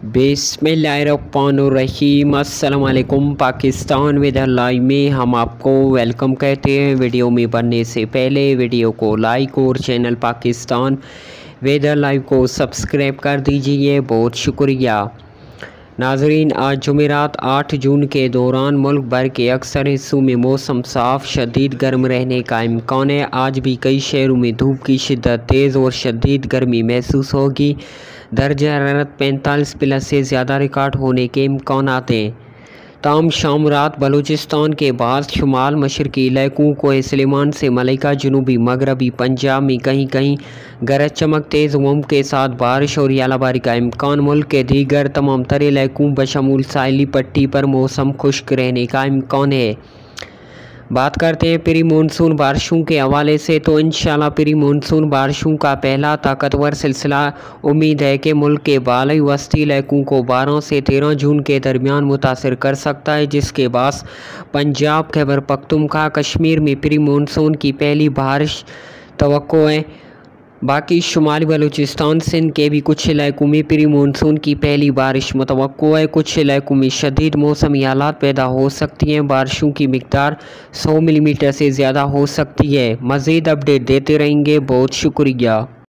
बिस्मिल्लाहिर्रहमानिर्रहीम। अस्सलाम वालेकुम। पाकिस्तान वेदर लाइव में हम आपको वेलकम कहते हैं। वीडियो में बनने से पहले वीडियो को लाइक और चैनल पाकिस्तान वेदर लाइव को सब्सक्राइब कर दीजिए, बहुत शुक्रिया। नाजरीन, आज जुमेरात 8 जून के दौरान मुल्क भर के अक्सर हिस्सों में मौसम साफ शदीद गर्म रहने का इम्कान है। आज भी कई शहरों में धूप की शिद्दत तेज़ और शदीद गर्मी महसूस होगी। दर्जा हरारत 45+ से ज़्यादा रिकॉर्ड होने के इम्कान हैं। ताम शाम रात बलूचिस्तान के बाद शुमाल मशरकी इलाकों को सलेमान से मलिका जनूबी मगरबी पंजाब में कहीं कहीं गरज चमक तेज़ हवाओं के साथ बारिश और यालाबारी का इम्कान। मुल्क के दीगर तमाम तर इलाकों बशमूल साहिली पट्टी पर मौसम खुश्क रहने का इम्कान है। बात करते हैं प्री मानसून बारिशों के हवाले से, तो इंशाल्लाह प्री मानसून बारिशों का पहला ताकतवर सिलसिला उम्मीद है कि मुल्क के बालाई वस्ती इलाकों को 12 से 13 जून के दरमियान मुतासर कर सकता है, जिसके बाद पंजाब, खैबर पख्तूनख्वा, कश्मीर में प्री मानसून की पहली बारिश तवक्को है। बाकी शुमाली बलूचिस्तान सिंध के भी कुछ इलाकों में प्री मानसून की पहली बारिश मुतवक्को है। कुछ इलाकों में शदीद मौसमी हालात पैदा हो सकती हैं। बारिशों की मिकदार 100 मिलीमीटर से ज़्यादा हो सकती है। मज़ीद अपडेट देते रहेंगे, बहुत शुक्रिया।